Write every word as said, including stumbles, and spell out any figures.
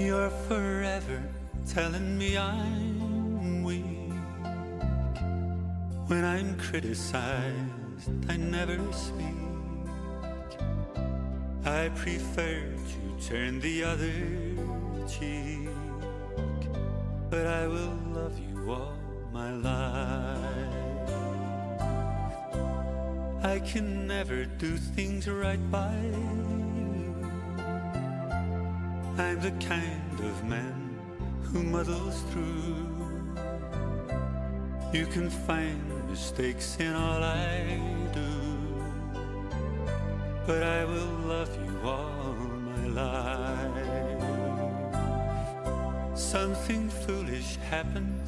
You're forever telling me I'm weak. When I'm criticized, I never speak. I prefer to turn the other cheek, but I will love you all my life. I can never do things right by you. I'm the kind of man who muddles through. You can find mistakes in all I do, but I will love you all my life. Something foolish happened